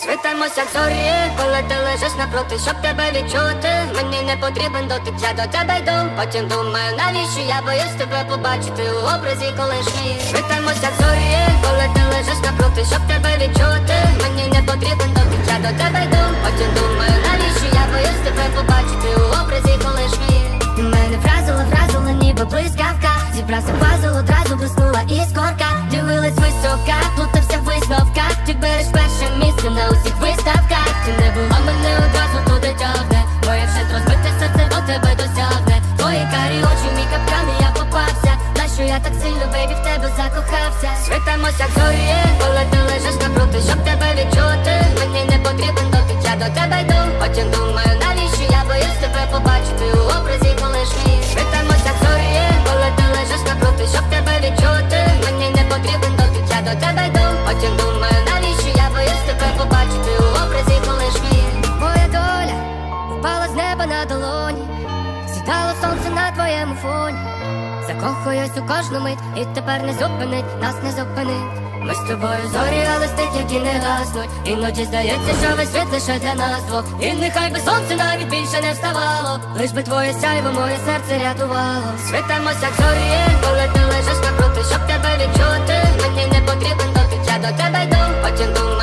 Світимось, як зорі, коли ти лежиш напроти, щоб тебе відчути. Мені не потрібен дотик, я до тебе йду. Потім думаю, навіщо я боюсь тебе побачити у образі колишньої. Світимось, як зорі, коли ти лежиш напроти, щоб тебе відчути. Мені не потрібен дотик, я до тебе йду. Потім думаю, навіщо я боюсь тебе побачити у образі колишньої. Мене вразило, ніби блискавка. Зібрався пазл, одразу блиснула іскорка. Дивилась висока, плутався в висновках. Ти береш перше місце на усіх виставках. Ти не була мене одразу туди тягне. Моє вже розбите серце до тебе досягне. Твої карі очі, мій капкан, і я попався. На що я так сильно, бейбі, в тебе закохався. Світимось, як зорі, коли ти лежиш напроти, щоб тебе відчути. Мені не потрібен дотик, я до тебе йду. Потім думаю, навіщо я боюсь тебе побачити у образі колишньої. Світимось, як зорі, коли ти лежиш напроти, щоб тебе відчути. Мені не потрібен дотик, я до тебе йду. Потім думаю, навіщо я боюсь тебе побачити у образі колишньої. Моя доля впала з неба на долоні, сідало сонце на твоєму фоні. Закохуюсь у кожну мить, і тепер не зупинить, нас не зупинить. Ми з тобою зорі, але стить, які не гаснуть. Іноді здається, що весь світ лише для нас двох. І нехай би сонце навіть більше не вставало, лиш би твоє сяйво моє серце рятувало. Світимось, як зорі, коли ти лежиш напроти, щоб тебе відчути. Мені не потрібен дотик, я до тебе йду. Потім думаю,